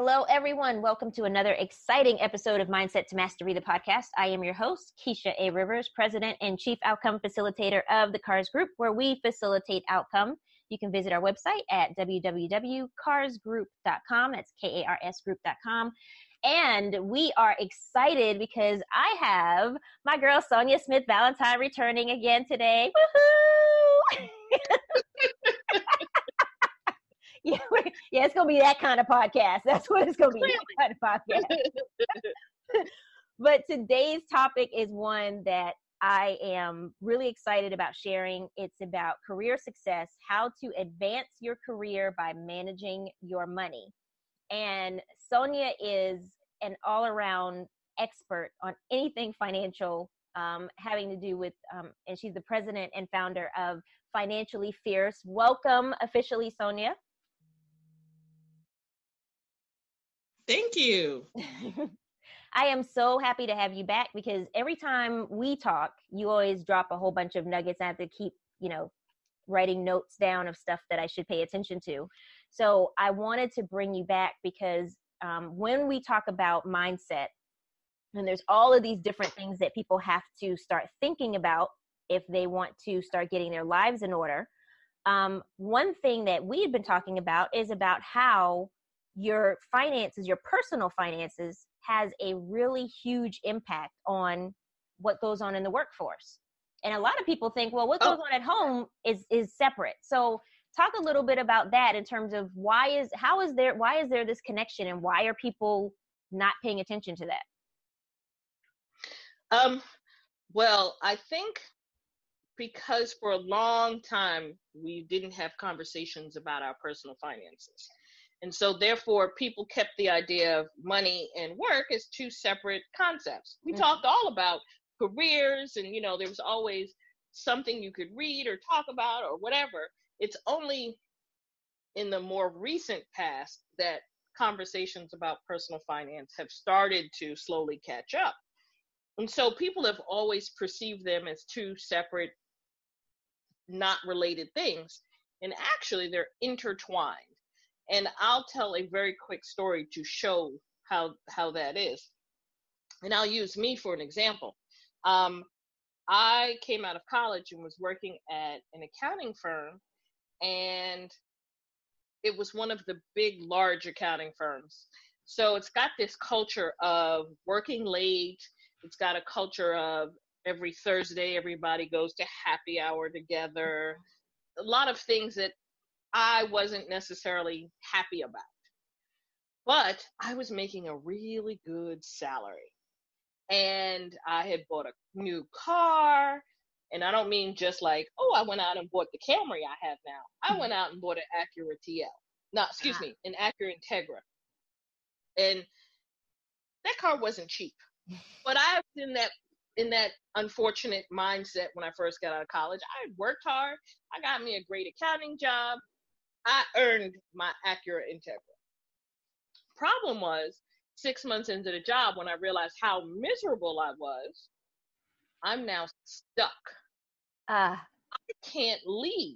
Hello, everyone. Welcome to another exciting episode of Mindset to Mastery, the podcast. I am your host, Keisha A. Rivers, President and Chief Outcome Facilitator of the CARS Group, where we facilitate outcome. You can visit our website at www.carsgroup.com. That's KARS group.com. And we are excited because I have my girl, Sonya Smith Valentine, returning again today. Woohoo! Yeah, it's going to be that kind of podcast. That's what it's going to be, that kind of podcast. But today's topic is one that I am really excited about sharing. It's about career success, how to advance your career by managing your money. And Sonya is an all-around expert on anything financial having to do with, and she's the president and founder of Financially Fierce. Welcome officially, Sonya. Thank you. I am so happy to have you back because every time we talk, you always drop a whole bunch of nuggets. I have to keep, writing notes down of stuff that I should pay attention to. So I wanted to bring you back because when we talk about mindset, and there's all of these different things that people have to start thinking about if they want to start getting their lives in order. One thing that we've been talking about is about how your finances, your personal finances, has a really huge impact on what goes on in the workforce. And a lot of people think, well, what goes on at home is separate. So talk a little bit about that in terms of why is there this connection and why are people not paying attention to that? Well, I think because for a long time, we didn't have conversations about our personal finances. And so therefore, people kept the idea of money and work as two separate concepts. We talked all about careers and, there was always something you could read or talk about or whatever. It's only in the more recent past that conversations about personal finance have started to slowly catch up. And so people have always perceived them as two separate, not related things. And actually, they're intertwined. And I'll tell a very quick story to show how that is. And I'll use me for an example. I came out of college and was working at an accounting firm, and it was one of the big, large accounting firms. So it's got this culture of working late. It's got a culture of every Thursday, everybody goes to happy hour together. A lot of things that I wasn't necessarily happy about, but I was making a really good salary and I had bought a new car. And I don't mean just like, I went out and bought the Camry I have now. I went out and bought an Acura an Acura Integra. And that car wasn't cheap, but I was in that unfortunate mindset when I first got out of college. I had worked hard. I got me a great accounting job. I earned my Acura Integra. Problem was, 6 months into the job, when I realized how miserable I was, I'm now stuck. I can't leave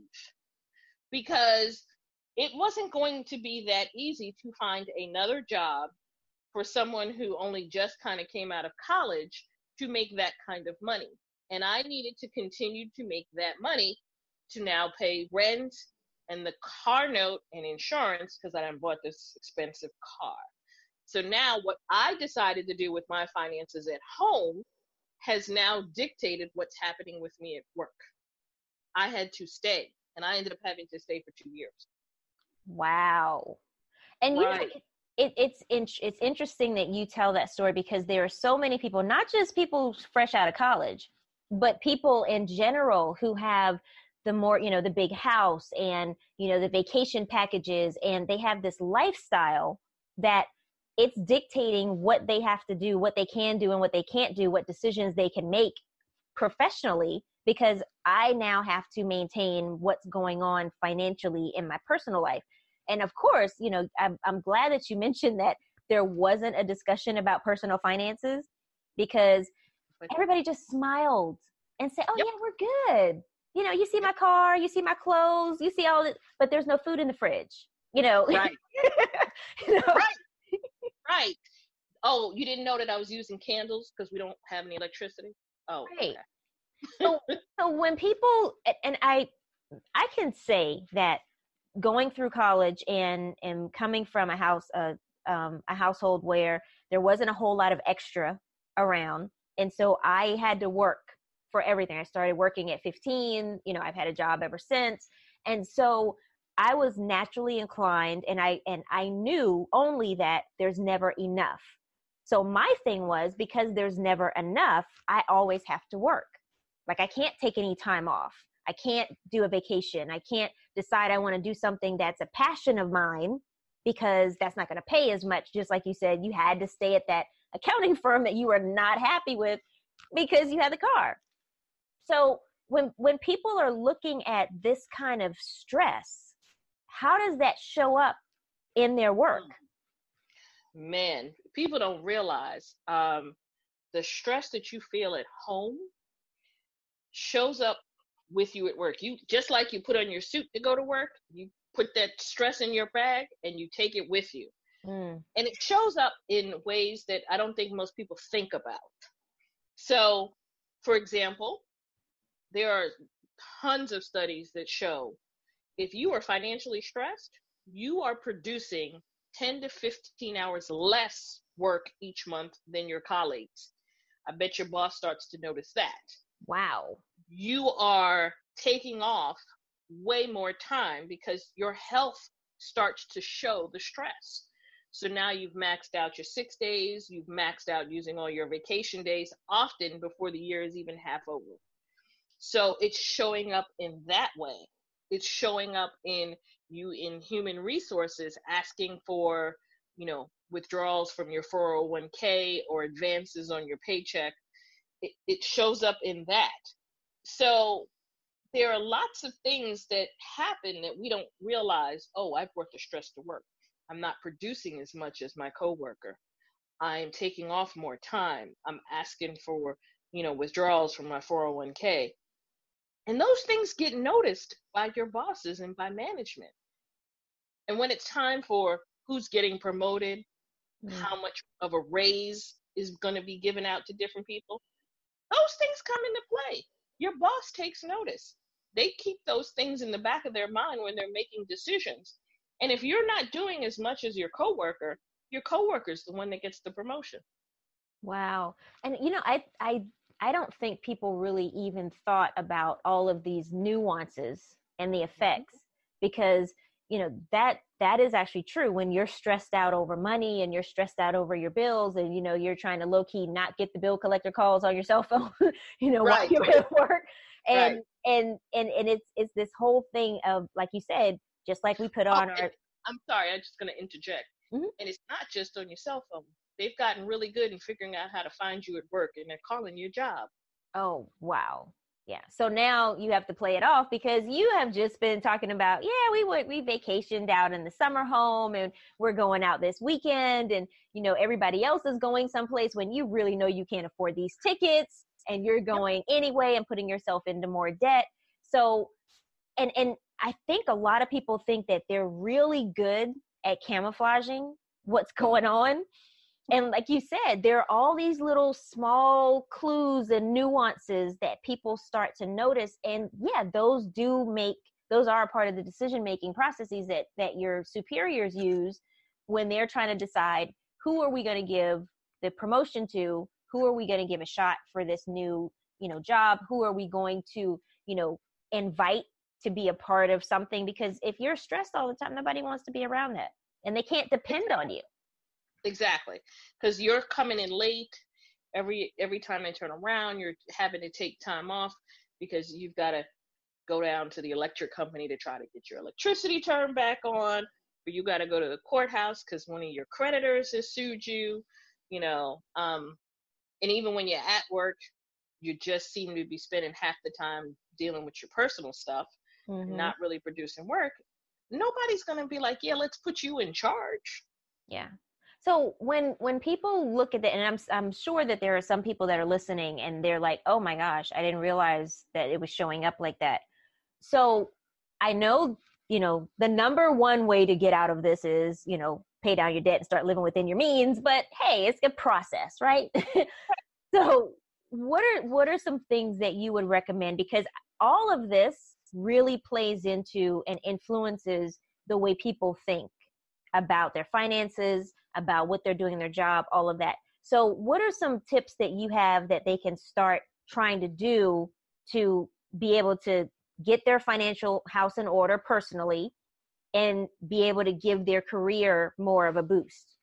because it wasn't going to be that easy to find another job for someone who only just kind of came out of college to make that kind of money. And I needed to continue to make that money to now pay rent and the car note and insurance because I done bought this expensive car. So now what I decided to do with my finances at home has now dictated what's happening with me at work. I had to stay, and I ended up having to stay for 2 years. Wow. And right. It's interesting that you tell that story because there are so many people, not just people fresh out of college, but people in general who have the more, the big house and, the vacation packages, and they have this lifestyle that it's dictating what they have to do, what they can do and what they can't do, what decisions they can make professionally, because I now have to maintain what's going on financially in my personal life. And of course, I'm glad that you mentioned that there wasn't a discussion about personal finances because everybody just smiled and said, oh, yep. Yeah, we're good. You see my car, you see my clothes, you see all this, but there's no food in the fridge, Right. Right. Right. Oh, you didn't know that I was using candles because we don't have any electricity? Oh, Right. okay. So, so when people, and I can say that going through college and coming from a household where there wasn't a whole lot of extra around, and so I had to work for everything. I started working at 15. I've had a job ever since, and so I was naturally inclined, and I knew only that there's never enough. So my thing was, because there's never enough, I always have to work. Like, I can't take any time off. I can't do a vacation. I can't decide I want to do something that's a passion of mine, because that's not going to pay as much. Just like you said, you had to stay at that accounting firm that you were not happy with because you had the car. So when people are looking at this kind of stress, how does that show up in their work? Man, people don't realize the stress that you feel at home shows up with you at work. You just like you put on your suit to go to work, you put that stress in your bag and you take it with you. And it shows up in ways that I don't think most people think about. So, for example, there are tons of studies that show if you are financially stressed, you are producing 10 to 15 hours less work each month than your colleagues. I bet your boss starts to notice that. Wow. You are taking off way more time because your health starts to show the stress. So now you've maxed out your 6 days, you've maxed out using all your vacation days, often before the year is even half over. So it's showing up in that way. It's showing up in you in human resources asking for, withdrawals from your 401k or advances on your paycheck. It shows up in that. So there are lots of things that happen that we don't realize. Oh, I've brought the stress to work. I'm not producing as much as my coworker. I'm taking off more time. I'm asking for, withdrawals from my 401k. And those things get noticed by your bosses and by management. And when it's time for who's getting promoted, how much of a raise is going to be given out to different people, those things come into play. Your boss takes notice. They keep those things in the back of their mind when they're making decisions. And if you're not doing as much as your coworker is the one that gets the promotion. Wow. And I don't think people really even thought about all of these nuances and the effects, because that is actually true. When you're stressed out over money and you're stressed out over your bills, and you're trying to low-key not get the bill collector calls on your cell phone while you're at work, and it's this whole thing of, like you said, just like we put on our I'm sorry, I'm just going to interject. And it's not just on your cell phone. They've gotten really good in figuring out how to find you at work, and they're calling your job. Oh, wow. Yeah. So now you have to play it off, because you have just been talking about, we vacationed out in the summer home, and we're going out this weekend, and everybody else is going someplace, when you really know you can't afford these tickets, and you're going anyway and putting yourself into more debt. So, and I think a lot of people think that they're really good at camouflaging what's going on. And like you said, there are all these little small clues and nuances that people start to notice. And those are a part of the decision-making processes that your superiors use when they're trying to decide, who are we going to give the promotion to? Who are we going to give a shot for this new, job? Who are we going to, invite to be a part of something? Because if you're stressed all the time, nobody wants to be around that, and they can't depend on you. Exactly. Because you're coming in late every time they turn around. You're having to take time off because you've got to go down to the electric company to try to get your electricity turned back on, or you got to go to the courthouse because one of your creditors has sued you, and even when you're at work, you just seem to be spending half the time dealing with your personal stuff and not really producing work. Nobody's going to be like, yeah, let's put you in charge. Yeah. So when people look at it, and I'm sure that there are some people that are listening and they're like, oh my gosh, I didn't realize that it was showing up like that. So I know, the number one way to get out of this is, pay down your debt and start living within your means, but hey, it's a process, right? So what are some things that you would recommend? Because all of this really plays into and influences the way people think about their finances, about what they're doing in their job, all of that. So what are some tips that you have that they can start trying to do to be able to get their financial house in order personally and be able to give their career more of a boost?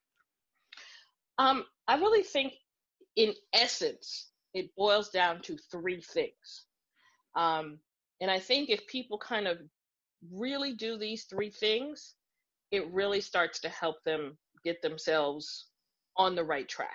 I really think in essence, it boils down to three things. And I think if people kind of really do these three things, it really starts to help them get themselves on the right track.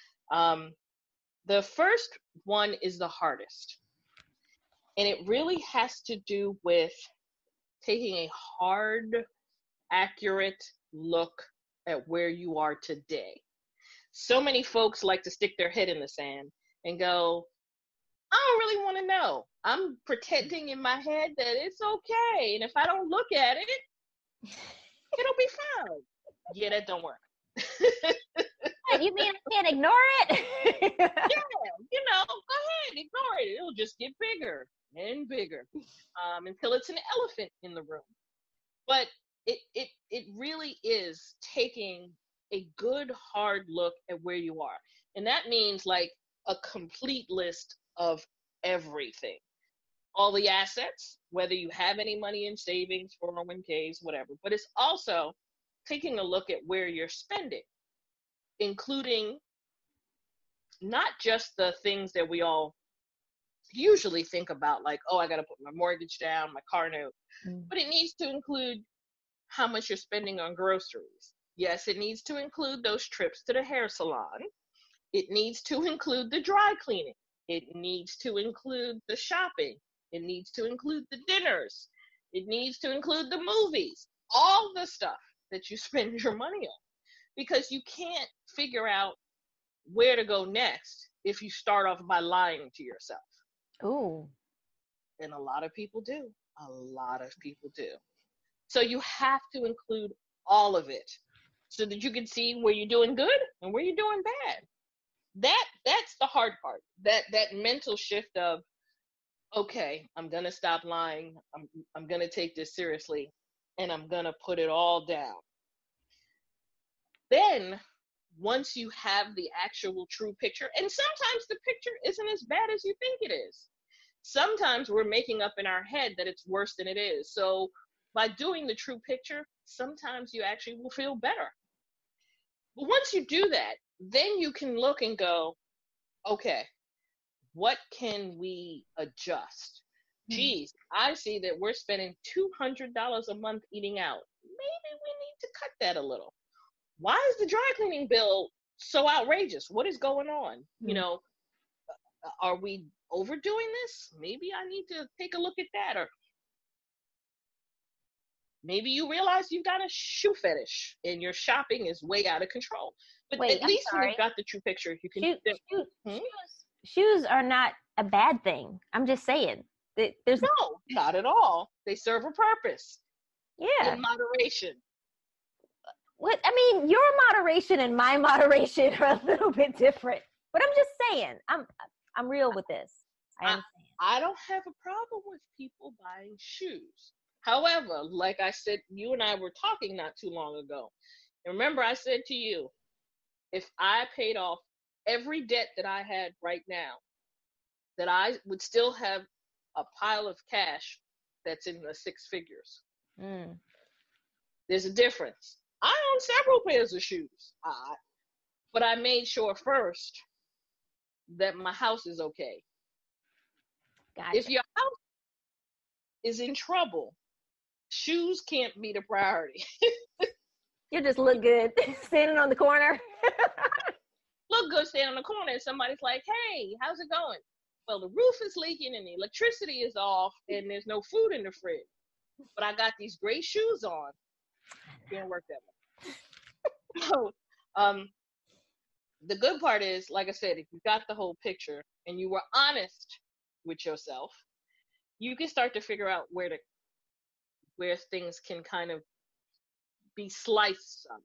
The first one is the hardest, and it really has to do with taking a hard, accurate look at where you are today. So many folks like to stick their head in the sand and go, I don't really want to know. I'm pretending in my head that it's okay. And if I don't look at it, it'll be fine. Yeah, that don't work. You mean I can't ignore it? Yeah, go ahead, ignore it. It'll just get bigger and bigger until it's an elephant in the room. But it really is taking a good hard look at where you are. And that means like a complete list of everything. All the assets, whether you have any money in savings, 401ks, whatever. But it's also taking a look at where you're spending, including not just the things that we all usually think about, like, oh, I got to put my mortgage down, my car note, but it needs to include how much you're spending on groceries. Yes, it needs to include those trips to the hair salon. It needs to include the dry cleaning. It needs to include the shopping. It needs to include the dinners. It needs to include the movies, all the stuff that you spend your money on, because you can't figure out where to go next if you start off by lying to yourself. Ooh. And a lot of people do. A lot of people do. So you have to include all of it so that you can see where you're doing good and where you're doing bad. That's the hard part. That mental shift of, okay, I'm gonna stop lying. I'm gonna take this seriously, and I'm gonna put it all down. Then once you have the actual true picture, and sometimes the picture isn't as bad as you think it is. Sometimes we're making up in our head that it's worse than it is. So by doing the true picture, sometimes you actually will feel better. But once you do that, then you can look and go, okay, what can we adjust? Geez, I see that we're spending $200 a month eating out. Maybe we need to cut that a little. Why is the dry cleaning bill so outrageous? What is going on? Are we overdoing this? Maybe I need to take a look at that. Or maybe you realize you've got a shoe fetish and your shopping is way out of control. But wait, at least when you've got the true picture, you can. Shoes are not a bad thing. I'm just saying. There's no, not at all. They serve a purpose. Yeah. In moderation. What I mean, your moderation and my moderation are a little bit different. But I'm just saying, I'm real with this. I don't have a problem with people buying shoes. However, like I said, you and I were talking not too long ago. And remember, I said to you, if I paid off every debt that I had right now, that I would still have a pile of cash that's in the six figures. There's a difference. I own several pairs of shoes, but I made sure first that my house is okay. Gotcha. If your house is in trouble, shoes can't be the priority. You just look good standing on the corner. Look good standing on the corner, and somebody's like, hey, how's it going? Well, the roof is leaking and the electricity is off and there's no food in the fridge. But I got these great shoes on. Didn't work that way. So, the good part is, like I said, if you got the whole picture and you were honest with yourself, you can start to figure out where things can kind of be sliced some.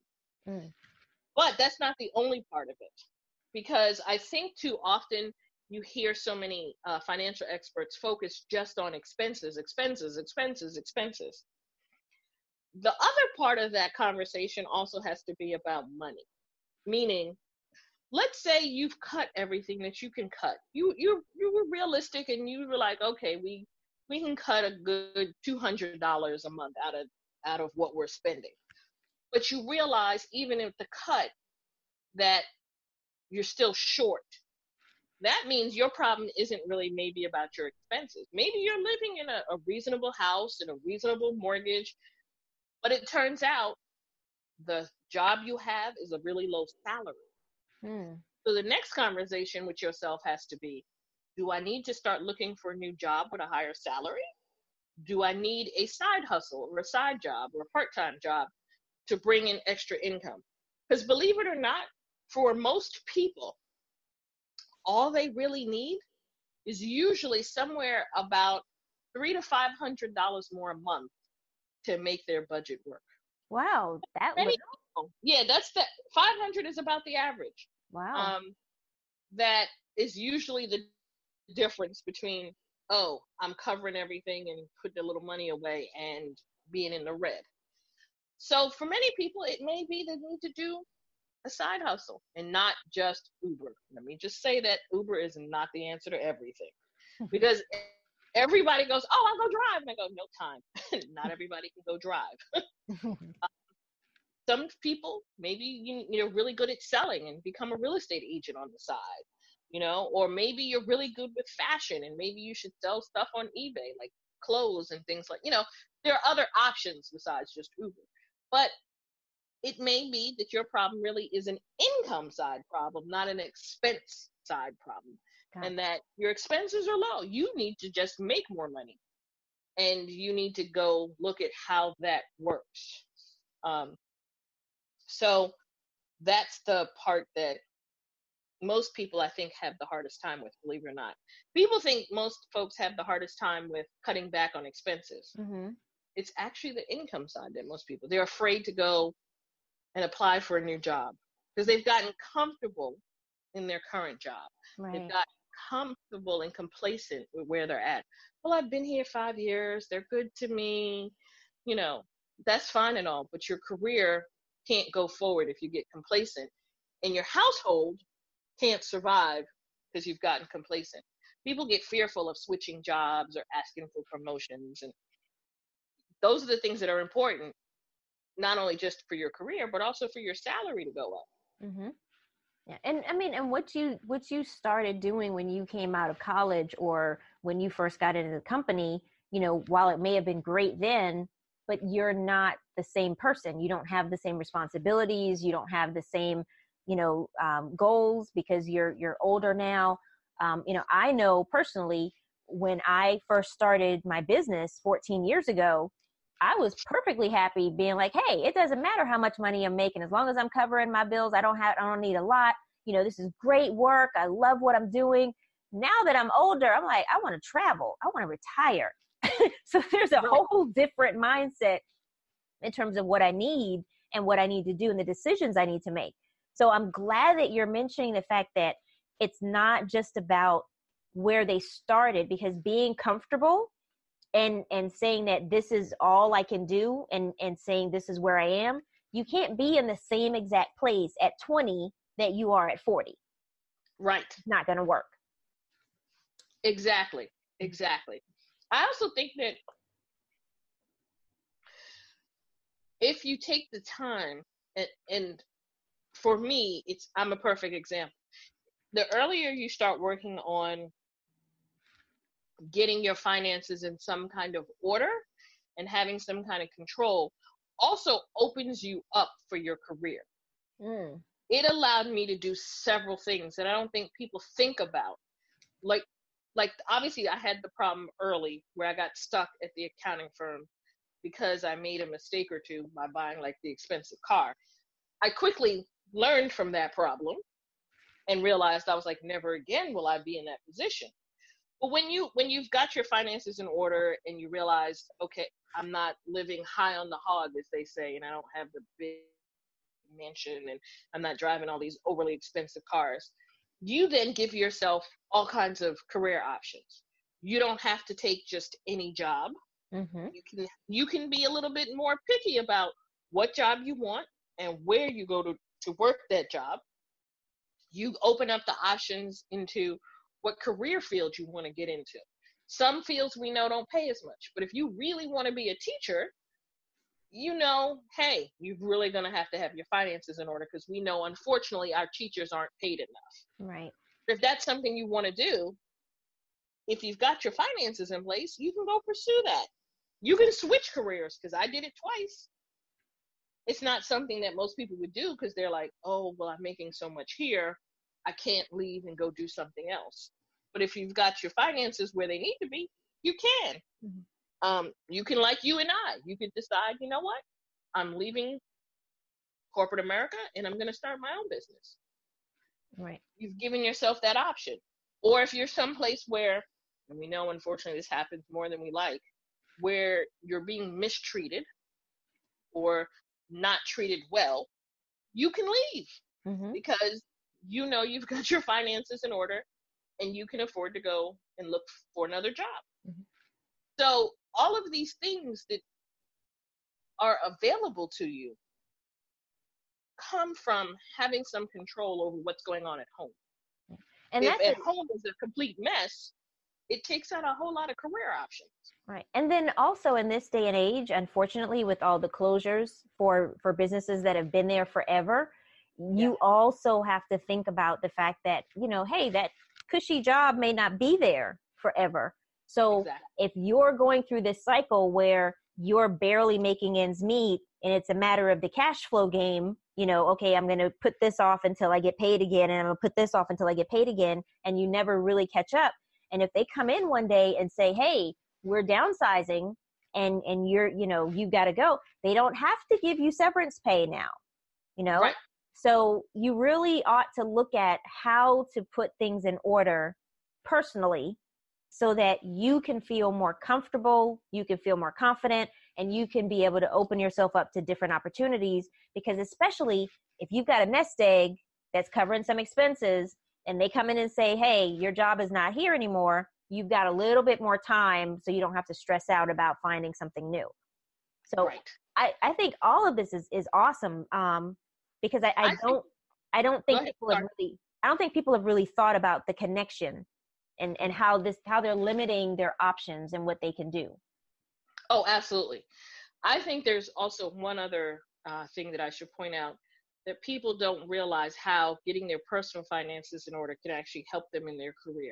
Mm. But that's not the only part of it, because I think too often you hear so many financial experts focus just on expenses, expenses, expenses, expenses. The other part of that conversation also has to be about money, meaning, let's say you've cut everything that you can cut. You were realistic and you were like, okay, we can cut a good $200 a month out of what we're spending. But you realize even if the cut that you're still short, that means your problem isn't really maybe about your expenses. Maybe you're living in a reasonable house and a reasonable mortgage, but it turns out the job you have is a really low salary. Mm. So the next conversation with yourself has to be, do I need to start looking for a new job with a higher salary? Do I need a side hustle or a side job or a part-time job to bring in extra income? Because believe it or not, for most people, all they really need is usually somewhere about $300 to $500 more a month to make their budget work. Wow, that Many little. people, yeah, that's the 500 is about the average. Wow. Um, that is usually the difference between, oh, I'm covering everything and putting a little money away and being in the red. So for many people, it may be they need to do a side hustle and not just Uber. Let me just say that Uber is not the answer to everything, because everybody goes, oh, I'll go drive. And I go, no time. Not everybody can go drive. Some people, maybe you're really good at selling and become a real estate agent on the side, or maybe you're really good with fashion and maybe you should sell stuff on eBay, like clothes and things like, there are other options besides just Uber. But it may be that your problem really is an income side problem, not an expense side problem. Gotcha. And that your expenses are low. You need to just make more money. And you need to go look at how that works. Um, so that's the part that most people, I think, have the hardest time with, believe it or not. People think most folks have the hardest time with cutting back on expenses. Mm-hmm. It's actually the income side that most people, they're afraid to go and apply for a new job because they've gotten comfortable in their current job. They've Right. gotten comfortable and complacent with where they're at. Well, I've been here 5 years. They're good to me. That's fine and all, but your career can't go forward if you get complacent, and your household can't survive because you've gotten complacent. People get fearful of switching jobs or asking for promotions, and those are the things that are important, not only just for your career, but also for your salary to go up. Mm-hmm. Yeah. And I mean, and what you started doing when you came out of college or when you first got into the company, while it may have been great then, but you're not the same person. You don't have the same responsibilities. You don't have the same, goals because you're older now. I know personally when I first started my business 14 years ago, I was perfectly happy being like, hey, it doesn't matter how much money I'm making as long as I'm covering my bills. I don't need a lot. This is great work. I love what I'm doing. Now that I'm older, I'm like, I want to travel. I want to retire. So there's a Right. whole different mindset in terms of what I need and what I need to do and the decisions I need to make. So I'm glad that you're mentioning the fact that it's not just about where they started, because being comfortable and saying that this is all I can do and saying this is where I am, you can't be in the same exact place at 20 that you are at 40. Right. It's not going to work. Exactly. I also think that if you take the time, and for me, I'm a perfect example. The earlier you start working on getting your finances in some kind of order and having some kind of control also opens you up for your career. Mm. It allowed me to do several things that I don't think people think about. Like obviously I had the problem early where I got stuck at the accounting firm because I made a mistake or two by buying like the expensive car. I quickly learned from that problem and realized I was like, never again will I be in that position. But when you've got your finances in order and you realize, okay, I'm not living high on the hog, as they say, and I don't have the big mansion and I'm not driving all these overly expensive cars. You then give yourself all kinds of career options. You don't have to take just any job. Mm-hmm. You can be a little bit more picky about what job you want and where you go to work that job. You open up the options into what career field you want to get into. Some fields we know don't pay as much, but if you really want to be a teacher, hey, you're really going to have your finances in order, because we know, unfortunately, our teachers aren't paid enough. Right. If that's something you want to do, if you've got your finances in place, you can go pursue that. You can switch careers, because I did it twice. It's not something that most people would do, because they're like, oh, well, I'm making so much here, I can't leave and go do something else. But if you've got your finances where they need to be, you can. Mm-hmm. You can, like you and I, you could decide, you know what, I'm leaving corporate America and I'm going to start my own business. Right. You've given yourself that option. Or if you're someplace where, and we know, unfortunately, this happens more than we like, where you're being mistreated or not treated well, you can leave. Mm-hmm. Because you've got your finances in order and you can afford to go and look for another job. Mm-hmm. So all of these things that are available to you come from having some control over what's going on at home. And if at home is a complete mess, it takes out a whole lot of career options. Right. And then also in this day and age, unfortunately, with all the closures for businesses that have been there forever, you also have to think about the fact that, hey, that cushy job may not be there forever. So if you're going through this cycle where you're barely making ends meet and it's a matter of the cash flow game, okay, I'm going to put this off until I get paid again, and I'm going to put this off until I get paid again, and you never really catch up. And if they come in one day and say, hey, we're downsizing and you're, you've got to go, they don't have to give you severance pay now, Right. So you really ought to look at how to put things in order personally so that you can feel more comfortable, you can feel more confident, and you can be able to open yourself up to different opportunities. Because especially if you've got a nest egg that's covering some expenses and they come in and say, hey, your job is not here anymore, you've got a little bit more time so you don't have to stress out about finding something new. So I think all of this is awesome. Because I don't think people have really thought about the connection and how they're limiting their options and what they can do. Oh, absolutely. I think there's also one other thing that I should point out, that people don't realize how getting their personal finances in order can actually help them in their career.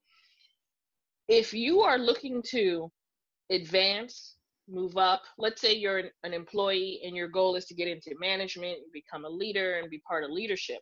If you are looking to advance, move up, let's say you're an employee and your goal is to get into management, become a leader and be part of leadership.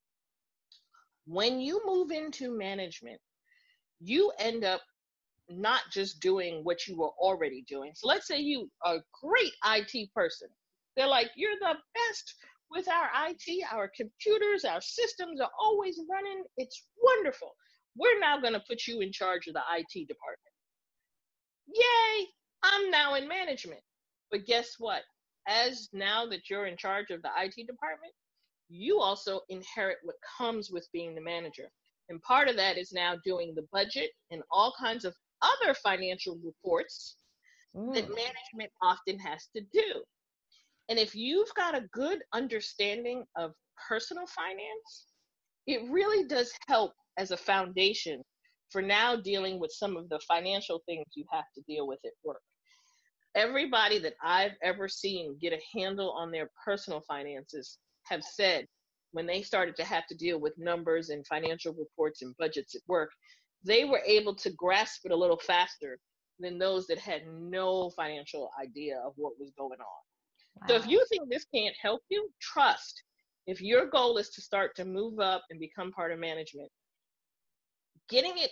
When you move into management, you end up not just doing what you were already doing. So let's say you are a great IT person. They're like, you're the best with our IT, our computers, our systems are always running. It's wonderful. We're now going to put you in charge of the IT department. Yay, I'm now in management. But guess what? As now that you're in charge of the IT department, you also inherit what comes with being the manager. And part of that is now doing the budget and all kinds of other financial reports that management often has to do. And if you've got a good understanding of personal finance, it really does help as a foundation for now dealing with some of the financial things you have to deal with at work. Everybody that I've ever seen get a handle on their personal finances have said when they started to have to deal with numbers and financial reports and budgets at work, they were able to grasp it a little faster than those that had no financial idea of what was going on. Wow. So if you think this can't help you, trust. If your goal is to start to move up and become part of management, getting it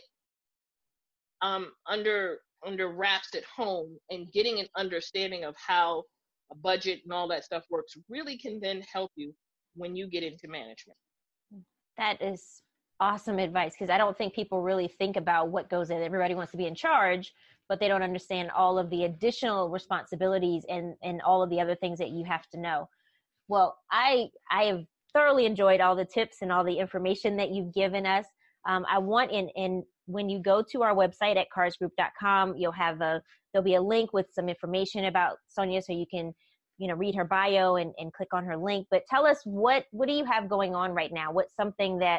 under wraps at home and getting an understanding of how a budget and all that stuff works really can then help you when you get into management. That is awesome advice, because I don't think people really think about what goes in. Everybody wants to be in charge, but they don't understand all of the additional responsibilities and all of the other things that you have to know. Well, I have thoroughly enjoyed all the tips and all the information that you've given us. I want in when you go to our website at carsgroup.com, there'll be a link with some information about Sonya, so you can read her bio and click on her link. But tell us what do you have going on right now? What's something that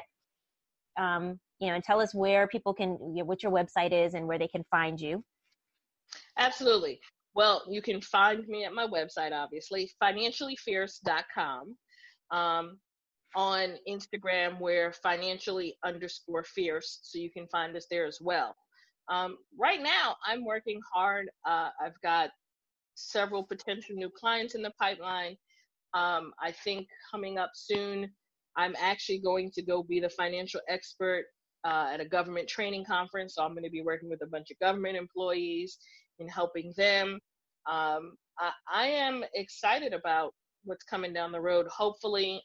and tell us where people can, what your website is and where they can find you. Absolutely. Well, you can find me at my website, obviously, financiallyfierce.com. On Instagram, we're financially_fierce, so you can find us there as well. Right now, I'm working hard. I've got several potential new clients in the pipeline. I think coming up soon, I'm actually going to go be the financial expert at a government training conference. So I'm going to be working with a bunch of government employees and helping them. I am excited about what's coming down the road. Hopefully,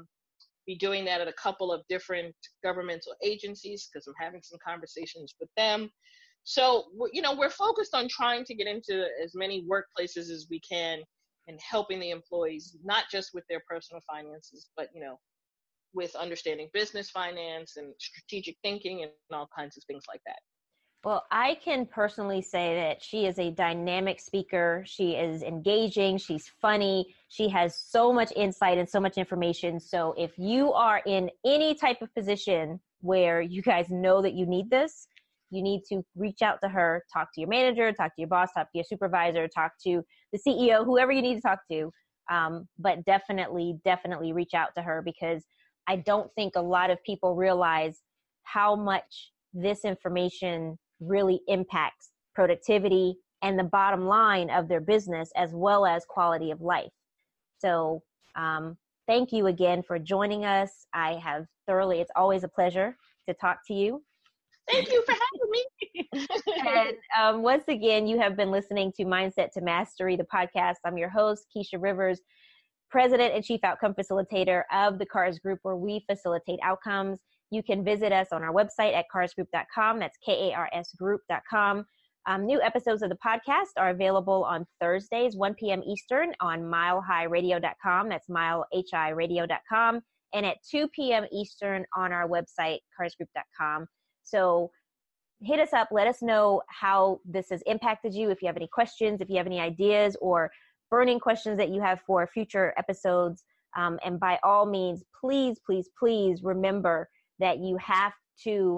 be doing that at a couple of different governmental agencies, because I'm having some conversations with them. So, we're focused on trying to get into as many workplaces as we can and helping the employees, not just with their personal finances, but, with understanding business finance and strategic thinking and all kinds of things like that. Well, I can personally say that she is a dynamic speaker. She is engaging. She's funny. She has so much insight and so much information. So if you are in any type of position where you guys know that you need this, you need to reach out to her, talk to your manager, talk to your boss, talk to your supervisor, talk to the CEO, whoever you need to talk to. But definitely reach out to her, because I don't think a lot of people realize how much this information really impacts productivity and the bottom line of their business, as well as quality of life. So thank you again for joining us. It's always a pleasure to talk to you. Thank you for having me. And once again, you have been listening to Mindset to Mastery, the podcast. I'm your host, Keisha Rivers, President and Chief Outcome Facilitator of the CARS Group, where we facilitate outcomes. You can visit us on our website at carsgroup.com. That's KARSgroup.com. New episodes of the podcast are available on Thursdays, 1 p.m. Eastern on milehighradio.com. That's milehiradio.com. And at 2 p.m. Eastern on our website, carsgroup.com. So hit us up. Let us know how this has impacted you. If you have any questions, if you have any ideas or burning questions that you have for future episodes. And by all means, please remember that you have to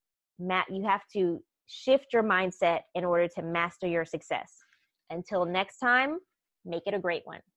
shift your mindset in order to master your success. Until next time, make it a great one.